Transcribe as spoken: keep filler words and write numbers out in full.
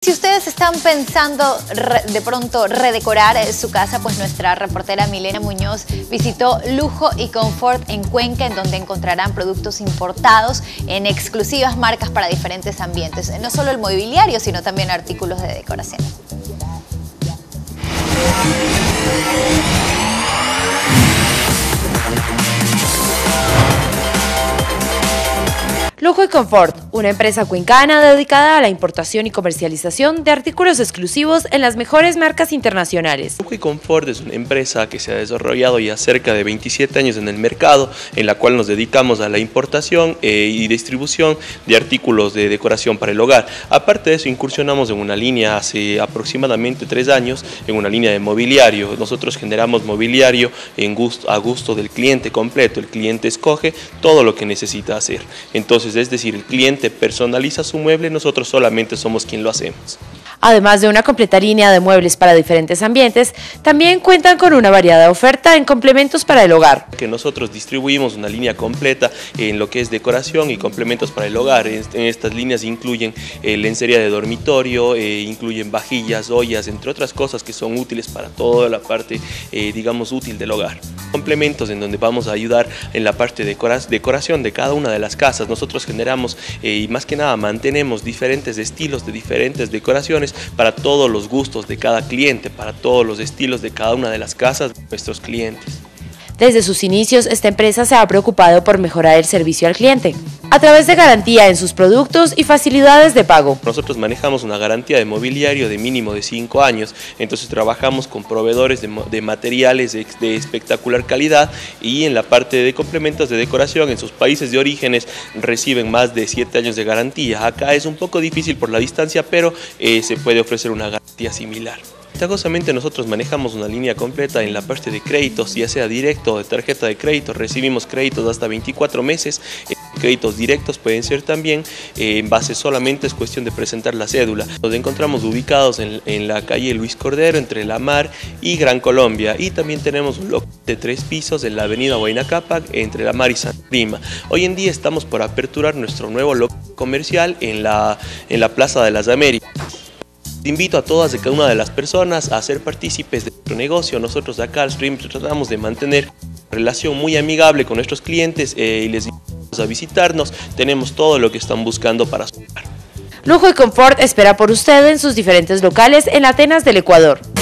Si ustedes están pensando de pronto redecorar su casa, pues nuestra reportera Milena Muñoz visitó Lujo y Confort en Cuenca, en donde encontrarán productos importados en exclusivas marcas para diferentes ambientes. No solo el mobiliario, sino también artículos de decoración. Lujo y Confort, una empresa cuencana dedicada a la importación y comercialización de artículos exclusivos en las mejores marcas internacionales. Lujo y Confort es una empresa que se ha desarrollado ya cerca de veintisiete años en el mercado, en la cual nos dedicamos a la importación eh, y distribución de artículos de decoración para el hogar. Aparte de eso, incursionamos en una línea hace aproximadamente tres años, en una línea de mobiliario. Nosotros generamos mobiliario en gusto, a gusto del cliente completo. El cliente escoge todo lo que necesita hacer. Entonces, es decir, el cliente personaliza su mueble, nosotros solamente somos quien lo hacemos. Además de una completa línea de muebles para diferentes ambientes, también cuentan con una variada oferta en complementos para el hogar. Que nosotros distribuimos una línea completa en lo que es decoración y complementos para el hogar. En estas líneas incluyen eh, lencería de dormitorio, eh, incluyen vajillas, ollas, entre otras cosas que son útiles para toda la parte, eh, digamos, útil del hogar. Complementos en donde vamos a ayudar en la parte de decoración de cada una de las casas. Nosotros generamos eh, y más que nada mantenemos diferentes estilos de diferentes decoraciones para todos los gustos de cada cliente, para todos los estilos de cada una de las casas de nuestros clientes. Desde sus inicios, esta empresa se ha preocupado por mejorar el servicio al cliente, a través de garantía en sus productos y facilidades de pago. Nosotros manejamos una garantía de mobiliario de mínimo de cinco años, entonces trabajamos con proveedores de, de materiales de, de espectacular calidad, y en la parte de complementos de decoración en sus países de orígenes reciben más de siete años de garantía. Acá es un poco difícil por la distancia, pero eh, se puede ofrecer una garantía similar. Ventajosamente nosotros manejamos una línea completa en la parte de créditos, ya sea directo o de tarjeta de crédito. Recibimos créditos hasta veinticuatro meses, eh, créditos directos pueden ser también, eh, en base solamente es cuestión de presentar la cédula. Nos encontramos ubicados en, en la calle Luis Cordero, entre La Mar y Gran Colombia, y también tenemos un local de tres pisos en la avenida Huayna Cápac, entre La Mar y Santa Prima. Hoy en día estamos por aperturar nuestro nuevo local comercial en la, en la Plaza de las Américas. Invito a todas y cada una de las personas a ser partícipes de nuestro negocio. Nosotros acá al Stream tratamos de mantener una relación muy amigable con nuestros clientes eh, y les invitamos a visitarnos. Tenemos todo lo que están buscando para su hogar. Lujo y Confort espera por usted en sus diferentes locales en Atenas del Ecuador.